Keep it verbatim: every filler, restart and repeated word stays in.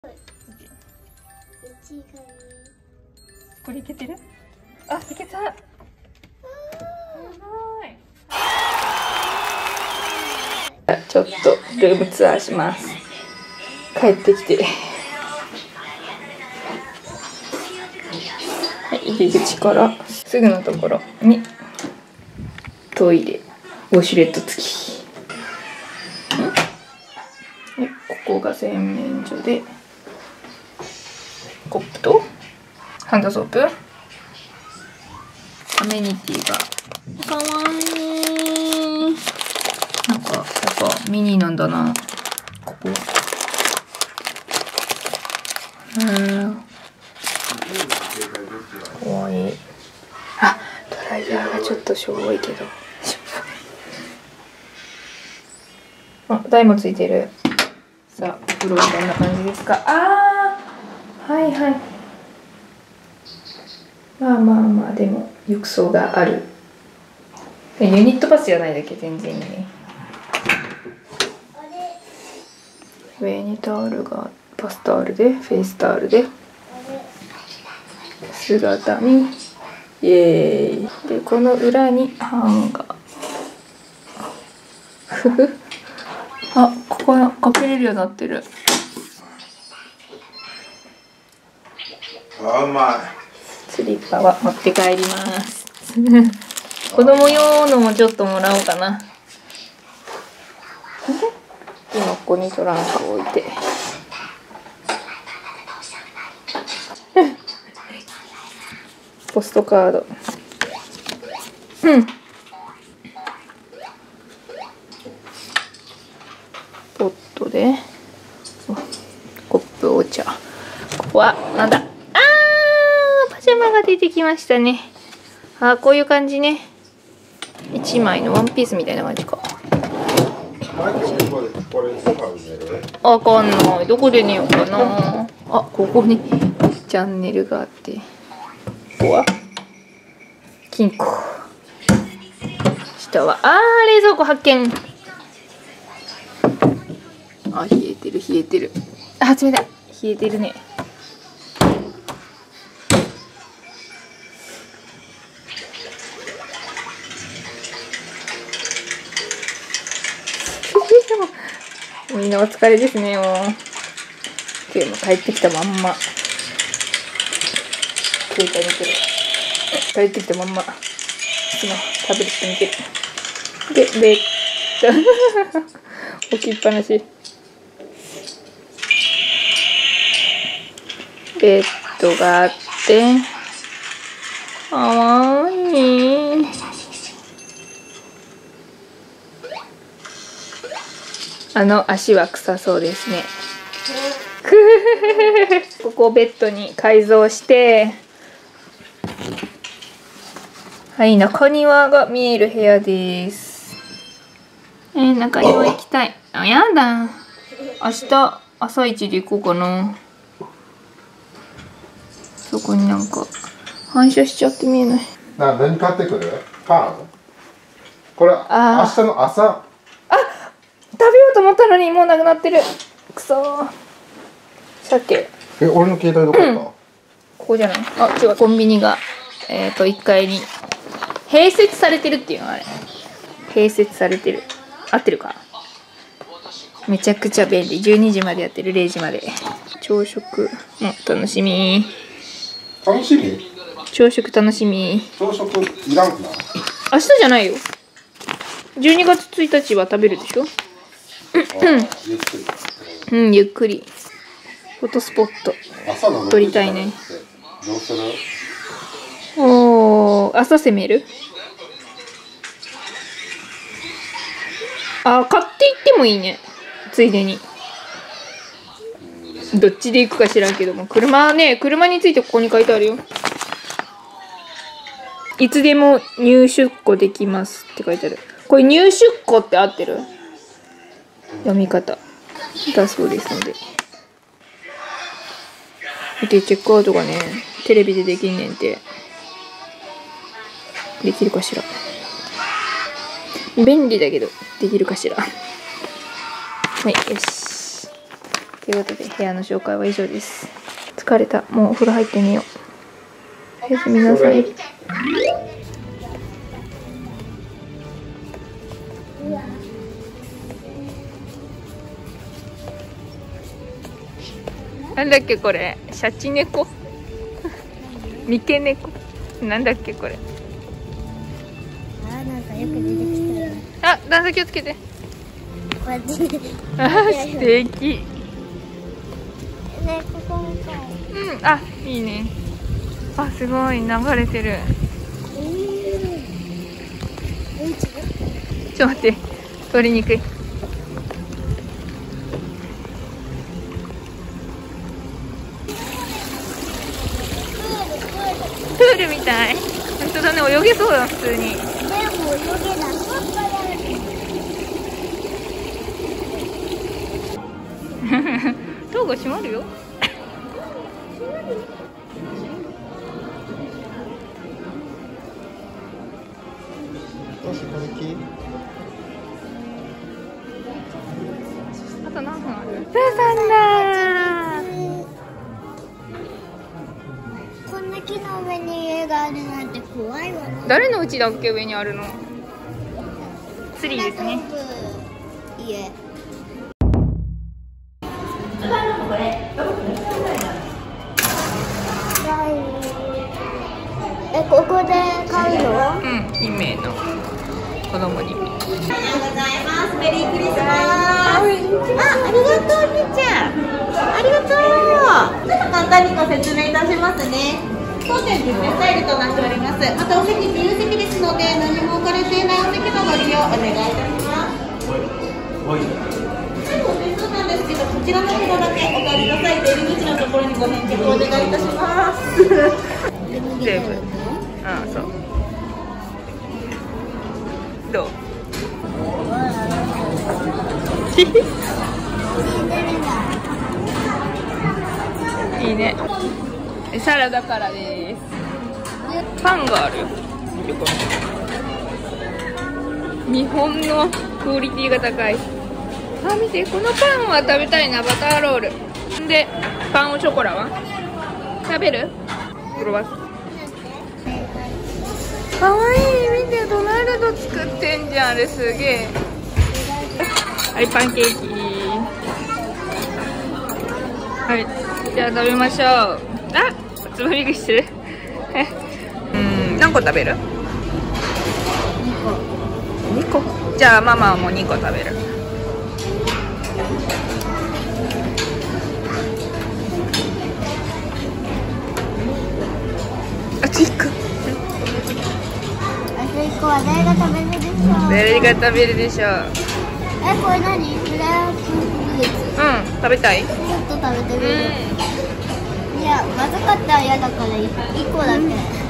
これいけてる？あ、いけた。すごい。ちょっとルームツアーします。帰ってきて、はい、入り口からすぐのところにトイレ、ウォシュレット付き。でここが洗面所で、コップとハンドソープ、アメニティがかわいい。なんかやっぱミニなんだな、ここ。うん、かわいい。あ、ドライヤーがちょっとしょぼいけどあ、台もついてる。さあ、お風呂はどんな感じですか？あー、はいはい。まあまあまあ、でも浴槽がある。ユニットバスじゃないだけ全然いいね。上にタオルが、バスタオルで、フェイスタオルで姿にイエーイ。でこの裏にハンガーふふあ、ここかけれるようになってる。 あ、うまい。 スリッパは持って帰ります子供用のもちょっともらおうかな。今ここにトランクを置いてポストカード、うんポットでコップ、お茶。ここはなんだ、あー、パジャマが出てきましたね。あー、こういう感じね。一枚のワンピースみたいな感じか。わかんない、どこで寝ようかな。あ、ここにチャンネルがあって、ここは金庫、下はあー、冷蔵庫発見。あ、冷えてる冷えてる。あ、冷たい、冷えてるね。みんなお疲れですね。もう今日も帰ってきたまんま携帯見てる。帰ってきたまんまスマホ、タブレット見てる。で、ベッド置きっぱなし。ベッドがあってかわいい。あの足は臭そうですねここをベッドに改造して、はい、中庭が見える部屋です。えー、中庭行きたい。あ、やだ、明日朝一で行こうかな。そこになんか反射しちゃって見えない。 な、何買ってくる？パン？これ明日の朝。 あ、食べようと思ったのにもうなくなってる。くそー。鮭。 え、俺の携帯どこだった？うん、 ここじゃない？あ、違う、コンビニがえっといっかいに併設されてるっていうの、あれ併設されてる、合ってるか。めちゃくちゃ便利。じゅうにじまでやってる、れいじまで。朝食も楽しみ。 楽しみ？ 朝食楽しみ。 朝食いらんくな？ 明日じゃないよ。じゅうにがつついたちは食べるでしょ。うん、ゆっくり。フォトスポット撮りたいね。 どうする？ おー、朝攻める？あ、買っていってもいいね、ついでに。どっちで行くか知らんけども、車ね、車についてここに書いてあるよ。いつでも入出庫できますって書いてある。これ入出庫って合ってる？読み方だそうですので。で、チェックアウトがね、テレビでできんねんて。できるかしら。便利だけど、できるかしら。はい、よし。 ということで部屋の紹介は以上です。疲れた。もうお風呂入ってみよう。おやすみなさい。なんだっけこれ、シャチ猫三毛猫なんだっけこれ。 あ、なんかよく出てきた。 あ、段差気をつけて。 こうやってね。 あ、素敵。 ね、ここもか。 うん、あ、いいね。あ、すごい流れてる。ちょっと待って、取りにくい。プールみたい。本当だね、泳げそうだ普通に。 でも泳げない。 ドアが閉まるよ。あと何分ある？プーさんだー。 こんな木の上に家があるなんて怖いわね。 誰の家だっけ上にあるの？ツリーですね。 家。え、ここで買うの？ うん、に名の子供に。 おはようございます。メリークリスマス。あ、ありがとう、みーちゃん。ありがとう。ちょっと簡単にご説明いたしますね。当店ビュッフェスタイルとなっております。またお席自由席ですので、何も置かれていないお席のご利用お願いいたします。はい、お点数なんですけど、こちらの方だけお借りなさい。出入り口のところにご返却お願いいたします。 全部。ああ、そう。どう？いいね。サラダからです。パンがあるよ。横に。日本のクオリティが高い。あ、見て、このパンは食べたいな、バターロール。で、パンオショコラは食べる？クロワッサン。かわいい、見て、ドナルド作ってんじゃん、あれすげえ。はい、パンケーキ。はい、じゃあ食べましょう。あ、つまみ食いしてる。うん、何個食べる？にこ。にこ。じゃあママはもうにこ食べる。あといっこ。 あといっこは誰が食べるでしょう？ 誰が食べるでしょう？ え、これ何？フランスフルーツ。 うん、食べたい？ ちょっと食べてみる。いや、まずかったら嫌だからいっこだけ。